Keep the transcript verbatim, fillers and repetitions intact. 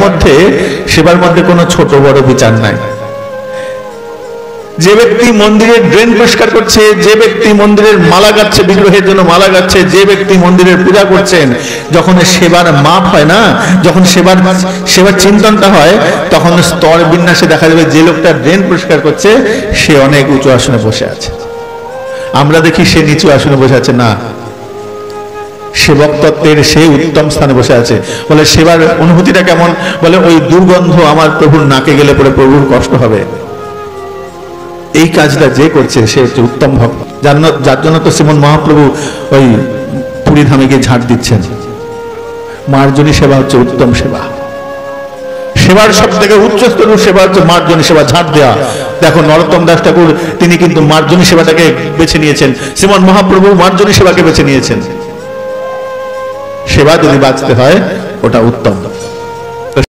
মধ্যে সেবার মধ্যে কোনো ছোট বড় বিচার নাই। যে ব্যক্তি মন্দিরের ড্রেন পরিষ্কার করছে, যে ব্যক্তি মন্দিরের মালা গাচ্ছে, বিগ্রহের জন্য মালা গাচ্ছে, যে ব্যক্তি মন্দিরের পূজা করছেন, যখন সেবার মাপ হয় না, যখন সেবার সেবার চিন্তনটা হয়, তখন স্তর বিন্যাসে দেখা যাবে যে লোকটা ড্রেন পরিষ্কার করছে সে অনেক উঁচু আসনে বসে আছে, আমরা দেখি সে নিচু আসনে বসে আছে না, সেবক তত্ত্বের সে উত্তম স্থানে বসে আছে। বলে সেবার অনুভূতিটা কেমন? বলে ওই দুর্গন্ধ আমার প্রভুর নাকে গেলে পরে প্রভুর কষ্ট হবে। এই কাজটা যে করছে সে হচ্ছে উত্তম ভক্ত, যার জন্য তো শ্রীমন মহাপ্রভু ওই পুরী ধামে গিয়ে ঝাঁট দিচ্ছেন। মার্জনী সেবা হচ্ছে উত্তম সেবা, সেবার সব থেকে উচ্চ স্তরের সেবা হচ্ছে মার্জনী সেবা, ঝাঁট দেওয়া। দেখো নরোত্তম দাস ঠাকুর তিনি কিন্তু মার্জনী সেবাটাকে বেছে নিয়েছেন, শ্রীমন মহাপ্রভু মার্জনী সেবাকে বেছে নিয়েছেন। সেবা যদি বাঁচতে হয় ওটা উত্তম।